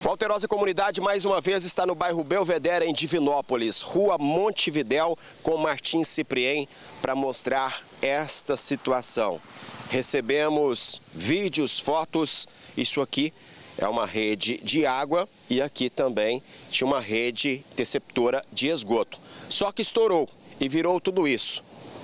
Alterosa Comunidade, mais uma vez, está no bairro Belvedere, em Divinópolis, Rua Montevidéu, com Martins Ciprien, para mostrar esta situação. Recebemos vídeos, fotos, isso aqui é uma rede de água e aqui também tinha uma rede interceptora de esgoto. Só que estourou e virou tudo isso.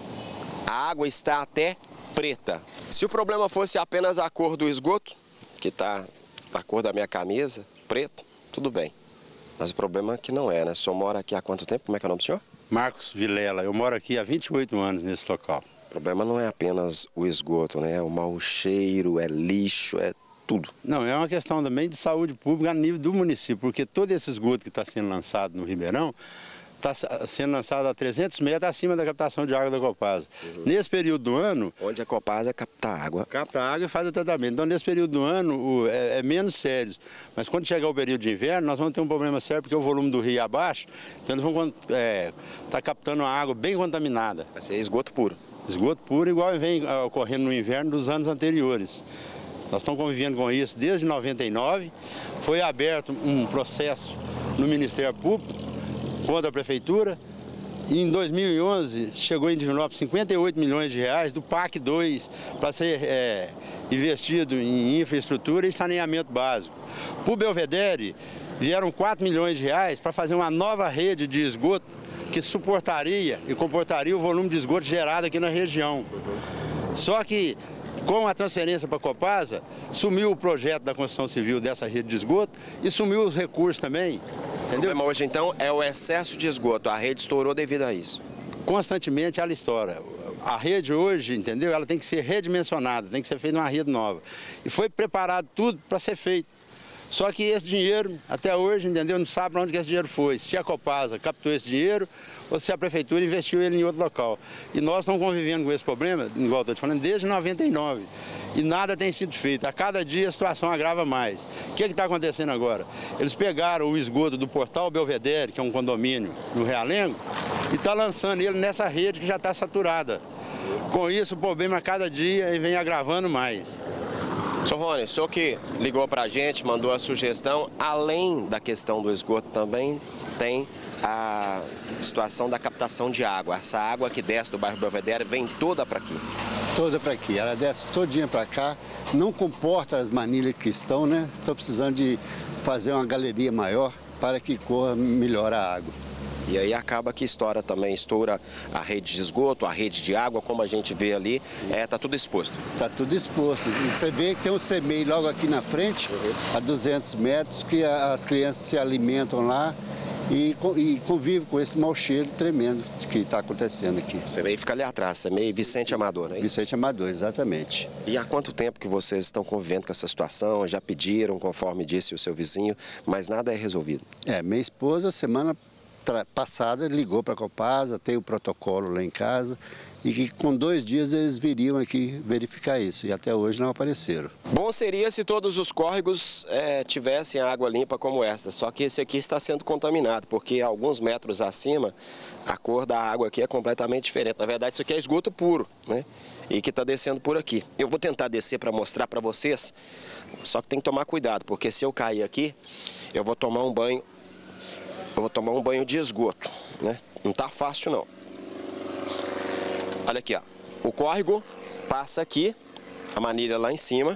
A água está até preta. Se o problema fosse apenas a cor do esgoto, que está a cor da minha camisa, preto, tudo bem. Mas o problema é que não é, né? O senhor mora aqui há quanto tempo? Como é que é o nome do senhor? Marcos Vilela. Eu moro aqui há 28 anos nesse local. O problema não é apenas o esgoto, né? É o mau cheiro, é lixo, é tudo. Não, é uma questão também de saúde pública a nível do município, porque todo esse esgoto que está sendo lançado no Ribeirão está sendo lançado a 300 metros acima da captação de água da Copasa. Nesse período do ano... Onde a Copasa capta água. Capta água e faz o tratamento. Então, nesse período do ano, é menos sério. Mas quando chegar o período de inverno, nós vamos ter um problema sério, porque o volume do rio é abaixo, então eles vão estar captando a água bem contaminada. Vai ser esgoto puro. Esgoto puro, igual vem ocorrendo no inverno dos anos anteriores. Nós estamos convivendo com isso desde 99. Foi aberto um processo no Ministério Público contra a Prefeitura. E em 2011 chegou em Divinópolis 58 milhões de reais do PAC 2 para ser investido em infraestrutura e saneamento básico. Para o Belvedere vieram 4 milhões de reais para fazer uma nova rede de esgoto que suportaria e comportaria o volume de esgoto gerado aqui na região. Só que com a transferência para a Copasa, sumiu o projeto da construção civil dessa rede de esgoto e sumiu os recursos também. Entendeu? O problema hoje, então, é o excesso de esgoto. A rede estourou devido a isso. Constantemente ela estoura. A rede hoje, entendeu? Ela tem que ser redimensionada, tem que ser feita uma rede nova. E foi preparado tudo para ser feito. Só que esse dinheiro, até hoje, entendeu? Não sabe para onde que esse dinheiro foi. Se a Copasa captou esse dinheiro ou se a Prefeitura investiu ele em outro local. E nós estamos convivendo com esse problema, igual eu estou te falando, desde 99. E nada tem sido feito. A cada dia a situação agrava mais. O que está acontecendo agora? Eles pegaram o esgoto do Portal Belvedere, que é um condomínio no Realengo, e está lançando ele nessa rede que já está saturada. Com isso, o problema a cada dia vem agravando mais. Sr. Rony, o senhor que ligou para a gente, mandou a sugestão, além da questão do esgoto também tem a situação da captação de água. Essa água que desce do bairro Belvedere vem toda para aqui. Toda para aqui, ela desce todinha para cá, não comporta as manilhas que estão, né? Estou precisando de fazer uma galeria maior para que corra melhor a água. E aí acaba que estoura também, estoura a rede de esgoto, a rede de água, como a gente vê ali, tá tudo exposto. Está tudo exposto. E você vê que tem um CMEI logo aqui na frente, a 200 metros, que as crianças se alimentam lá e convivem com esse mau cheiro tremendo que está acontecendo aqui. O CMEI fica ali atrás, CMEI Vicente Amador, né? Vicente Amador, exatamente. E há quanto tempo que vocês estão convivendo com essa situação? Já pediram, conforme disse o seu vizinho, mas nada é resolvido? Minha esposa, semana passada, ligou para a Copasa, tem o protocolo lá em casa, e que com 2 dias eles viriam aqui verificar isso, e até hoje não apareceram. Bom seria se todos os córregos tivessem água limpa como esta, só que esse aqui está sendo contaminado, porque alguns metros acima, a cor da água aqui é completamente diferente. Na verdade, isso aqui é esgoto puro, né? E que está descendo por aqui. Eu vou tentar descer para mostrar para vocês, só que tem que tomar cuidado, porque se eu cair aqui, eu vou tomar um banho. De esgoto, né? Não tá fácil não. Olha aqui, ó. O córrego passa aqui, a manilha lá em cima.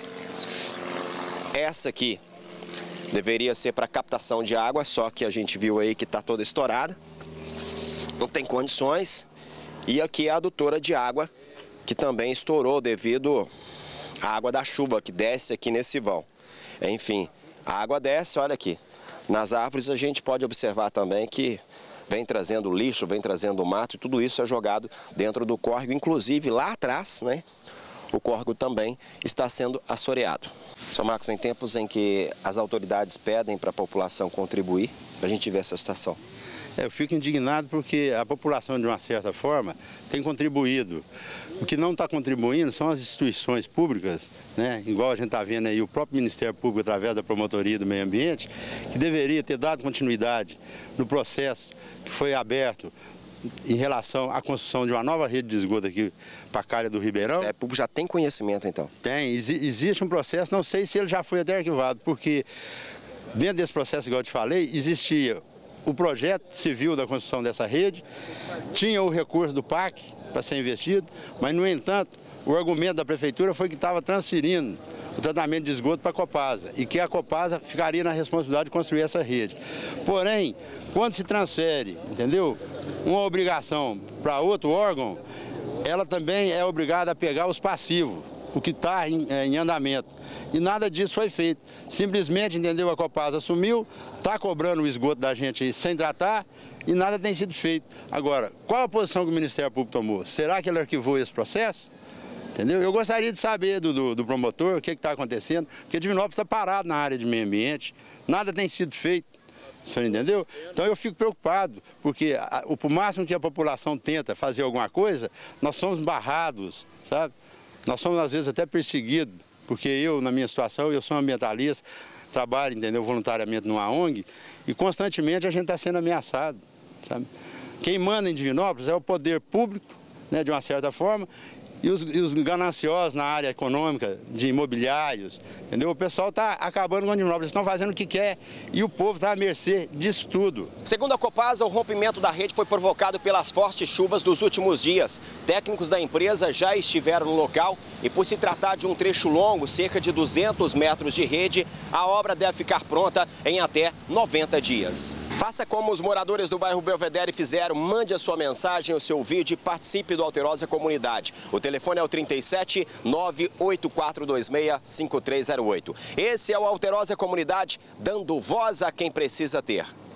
Essa aqui deveria ser para captação de água, só que a gente viu aí que tá toda estourada. Não tem condições. E aqui é a adutora de água, que também estourou devido à água da chuva que desce aqui nesse vão. Enfim, a água desce, olha aqui. Nas árvores a gente pode observar também que vem trazendo lixo, vem trazendo mato e tudo isso é jogado dentro do córrego. Inclusive lá atrás, né, o córrego também está sendo assoreado. Sr. Marcos, em tempos em que as autoridades pedem para a população contribuir, a gente vê essa situação. Eu fico indignado porque a população, de uma certa forma, tem contribuído. O que não está contribuindo são as instituições públicas, né? Igual a gente está vendo aí, o próprio Ministério Público, através da Promotoria do Meio Ambiente, que deveria ter dado continuidade no processo que foi aberto em relação à construção de uma nova rede de esgoto aqui para a calha do Ribeirão. O público já tem conhecimento, então? Tem, existe um processo, não sei se ele já foi até arquivado, porque dentro desse processo, igual eu te falei, existia o projeto civil da construção dessa rede, tinha o recurso do PAC para ser investido, mas, no entanto, o argumento da prefeitura foi que estava transferindo o tratamento de esgoto para a Copasa e que a Copasa ficaria na responsabilidade de construir essa rede. Porém, quando se transfere, entendeu, uma obrigação para outro órgão, ela também é obrigada a pegar os passivos, o que está em andamento. E nada disso foi feito. Simplesmente, entendeu, a Copasa assumiu, está cobrando o esgoto da gente aí sem tratar e nada tem sido feito. Agora, qual a posição que o Ministério Público tomou? Será que ele arquivou esse processo? Entendeu? Eu gostaria de saber do promotor o que está acontecendo, porque Divinópolis está parado na área de meio ambiente, nada tem sido feito. O senhor entendeu? Então eu fico preocupado, porque o máximo que a população tenta fazer alguma coisa, nós somos barrados, sabe? Nós somos, às vezes, até perseguidos, porque eu, na minha situação, eu sou ambientalista, trabalho, entendeu, voluntariamente numa ONG, e constantemente a gente está sendo ameaçado, sabe? Quem manda em Divinópolis é o poder público, né, de uma certa forma, e os gananciosos na área econômica, de imobiliários, entendeu? O pessoal está acabando com o Divinópolis, estão fazendo o que quer e o povo está à mercê disso tudo. Segundo a Copasa, o rompimento da rede foi provocado pelas fortes chuvas dos últimos dias. Técnicos da empresa já estiveram no local e, por se tratar de um trecho longo, cerca de 200 metros de rede, a obra deve ficar pronta em até 90 dias. Faça como os moradores do bairro Belvedere fizeram, mande a sua mensagem, o seu vídeo e participe do Alterosa Comunidade. O telefone é o 37 98426 5308. Esse é o Alterosa Comunidade, dando voz a quem precisa ter.